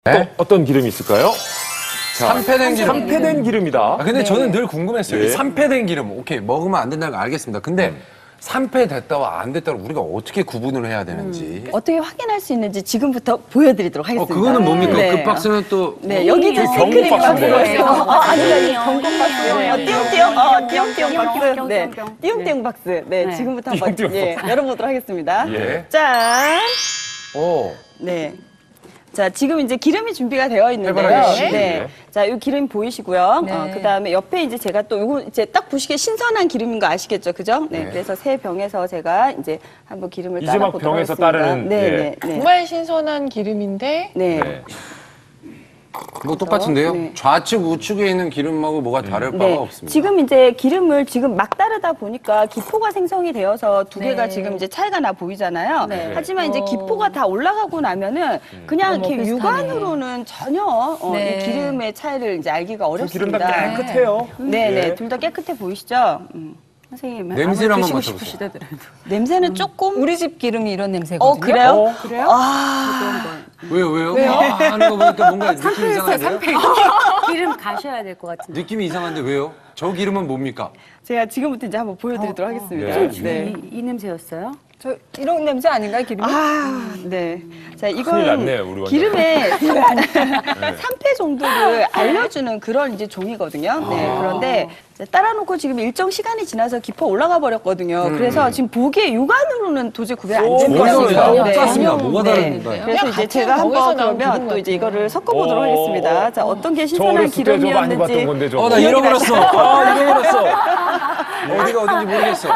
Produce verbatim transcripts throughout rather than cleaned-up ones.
네? 또 어떤 기름이 있을까요? 자, 산패된 기름. 산패된 기름이다. 아, 근데 네. 저는 늘 궁금했어요. 예. 이 산패된 기름, 오케이, 먹으면 안 된다는 거 알겠습니다. 근데 음. 산패됐다와 안 됐다를 우리가 어떻게 구분을 해야 되는지. 음. 어떻게 확인할 수 있는지 지금부터 보여드리도록 어, 하겠습니다. 그거는 뭡니까? 네. 그 박스는 또. 네, 여기 이제 경고 시크릿 박스인데. 박스예요. 어, 아니요, 경고 박스요. 어, 띠용띠용, 어, 띠용띠용 박스. 네, 띠용띠용 박스. 네, 지금부터 한번 띠용띠용 예, 열어보도록 하겠습니다. 예. 짠. 오. 네. 자, 지금 이제 기름이 준비가 되어 있는데요. 해바라기 씨. 네. 네. 자, 이 기름 보이시고요. 네. 어, 그 다음에 옆에 이제 제가 또 요거 이제 딱 보시기에 신선한 기름인 거 아시겠죠? 그죠? 네. 네. 그래서 새 병에서 제가 이제 한번 기름을 이제 따라 막 보도록 병에서 하겠습니다. 따르는, 네, 예. 네, 네. 정말 신선한 기름인데 네. 네. 뭐 똑같은데요? 네. 좌측, 우측에 있는 기름하고 뭐가 다를 바가 네, 없습니다. 지금 이제 기름을 지금 막 따르다 보니까 기포가 생성이 되어서 두 개가 네. 지금 이제 차이가 나 보이잖아요. 네. 하지만 이제 어. 기포가 다 올라가고 나면은 그냥 어머, 이렇게 비슷하네. 육안으로는 전혀 어, 네. 이 기름의 차이를 이제 알기가 두 기름 어렵습니다. 다 깨끗해요. 네, 예. 네, 둘 다 깨끗해 보이시죠? 음. 선생님 냄새를 아마 한번 드시고 맡아보세요. 싶으시다더라도 냄새는 조금 우리 집 기름이 이런 냄새거든요. 어 그래요? 어, 그래요? 아, 왜요, 왜요? 왜요? 아, 하는 거 보니까 뭔가 느낌이 이상한데요? 기름 가셔야 될 것 같은데. 느낌이 이상한데 왜요? 저 기름은 뭡니까? 제가 지금부터 이제 한번 보여드리도록 하겠습니다. 네. 네. 이, 이 냄새였어요? 저 이런 냄새 아닌가요, 기름이? 아, 네. 자, 큰일 이건 났네요, 우리 완전. 기름의 삼 패 정도를 알려주는 그런 이제 종이거든요. 네. 그런데 이제 따라놓고 지금 일정 시간이 지나서 깊어 올라가 버렸거든요. 그래서 지금 보기에 육안으로는 도저히 구별 안 오, 되는 전혀 거예요. 네. 똑같습니다. 뭐가 네. 다른가요? 그래서 그냥 이제 같은 제가 거기서 한번 나온 그러면 기름 또 이제 같아요. 이거를 섞어보도록 오. 하겠습니다. 자, 어떤 게 저 신선한 어렸을 때 저거 많이 봤던 기름이었는지. 건데 저거. 어, 나 잃어버렸어. 아, 잃어버렸어. 어디가 어딘지 모르겠어.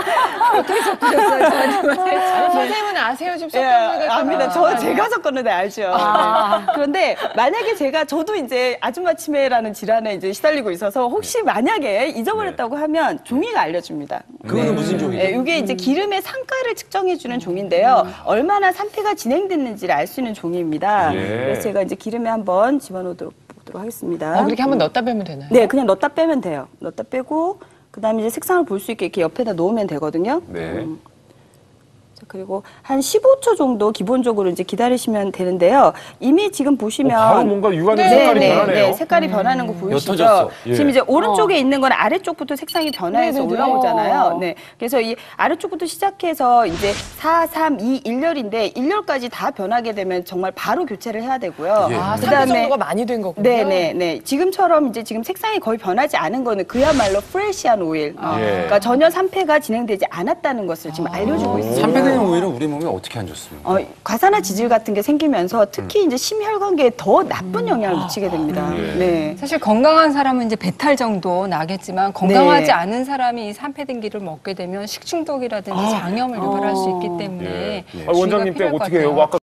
선생님은 아세요? 지금 예, 섞은 거니까. 압니다. 저 제가 섞었는데 알죠. 네. 그런데 만약에 제가 저도 이제 아줌마 치매라는 질환에 이제 시달리고 있어서 혹시 만약에 잊어버렸다고 하면 종이가 알려줍니다. 그거는 무슨 종이죠? 네, 이게 이제 기름의 상가를 측정해주는 종인데요. 얼마나 산패가 진행됐는지를 알 수 있는 종이입니다. 예. 그래서 제가 이제 기름에 한번 집어넣도록 보도록 하겠습니다. 어, 그렇게 한번 넣었다 빼면 되나요? 네, 그냥 넣었다 빼면 돼요. 넣었다 빼고 그다음에 이제 색상을 볼 수 있게 이렇게 옆에다 놓으면 되거든요. 네. 자, 그리고 한 십오 초 정도 기본적으로 이제 기다리시면 되는데요. 이미 지금 보시면 어, 바로 뭔가 육안의 네, 색깔이 네, 변하네요. 네, 색깔이 변하는 거 보이시죠? 옅어졌어. 예. 지금 이제 오른쪽에 있는 건 아래쪽부터 색상이 변화해서 네, 네, 네. 올라오잖아요. 네. 그래서 이 아래쪽부터 시작해서 이제 사, 삼, 이, 일 열인데 일 열까지 다 변하게 되면 정말 바로 교체를 해야 되고요. 예. 아, 그다음에 삼 배 정도가 많이 된 거군요. 네, 네, 네. 지금처럼 이제 지금 색상이 거의 변하지 않은 거는 그야말로 프레시한 오일. 어, 예. 그러니까 전혀 산패가 진행되지 않았다는 것을 지금 알려주고 있습니다. 산패되는 오일은 우리 몸에 어떻게 안 좋습니까? 어, 과산화 지질 같은 게 생기면서 특히 이제 심혈관계에 더 나쁜 영향을 미치게 됩니다. 예. 네. 사실 건강한 사람은 이제 배탈 정도 나겠지만 건강하지 네. 않은 사람이 이 산패된 기를 먹게 되면 식중독이라든지 장염을 유발할 수 있기 때문에 예. 주의가 아, 원장님 때 필요할 것 어떻게 해요? 같아요. 아까